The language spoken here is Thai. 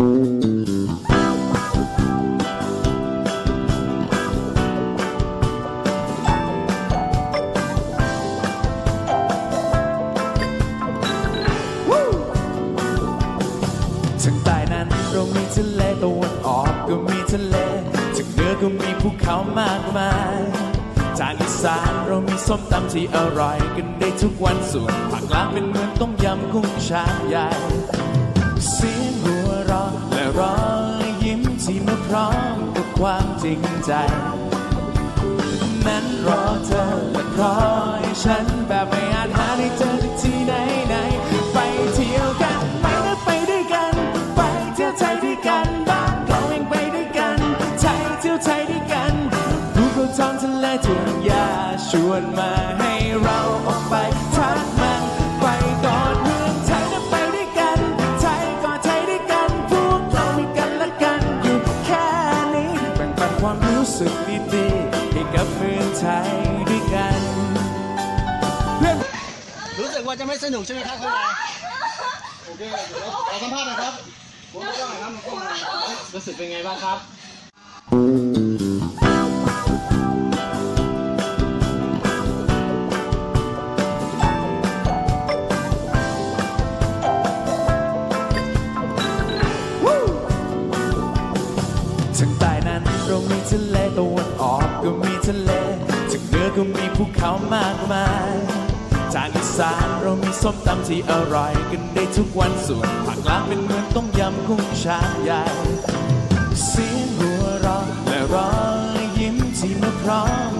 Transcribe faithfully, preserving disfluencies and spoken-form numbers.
ทางใต้นั้นเรามีทะเลตะวันออกก็มีทะเลทางเหนือก็มีภูเขามากมายทางอีสานเรามีส้มตำที่อร่อยกันได้ทุกวันส่วนภาคกลางเป็นเหมือนต้มยำกุ้งชามใหญ่เสียงหัวเราะและรอยยิ้มที่มาพร้อมกับความจริงใจนั้นรอเธอและคอยฉันแบบไม่อาจหาได้เจอที่ไหนไหนไปเที่ยวกันไหมนะไปด้วยกันไปเที่ยวไทยด้วยกันบ้านเราเองไปด้วยกันไทยเที่ยวไทยด้วยกันภูเขาท้องทะเลทุ่งหญ้าชวนมาให้เราออกไปทักมันไปกอดเมืองไทยนะไปด้วยกันไทยกอดไทยด้วยกันพวกเรามีกันและกันอยู่แค่นี้แบ่งปันความรู้สึกดีๆให้กับเมืองไทยด้วยกันรู้สึกว่าจะไม่สนุกใช่ไหมครับข้างในโอเคเดี๋ยวเราสัมภาษณ์นะครับผมก็ต้องนะครับรู้สึกเป็นไงบ้างครับทางใต้นั้นเรามีทะเลตะวันออกก็มีทะเลทางเหนือก็มีภูเขามากมายทางอีสานเรามีส้มตำที่อร่อยกันได้ทุกวันส่วนภาคกลางเป็นเหมือนต้มยำกุ้งชามใหญ่เสียงหัวเราะและรอยยิ้มที่มาพร้อม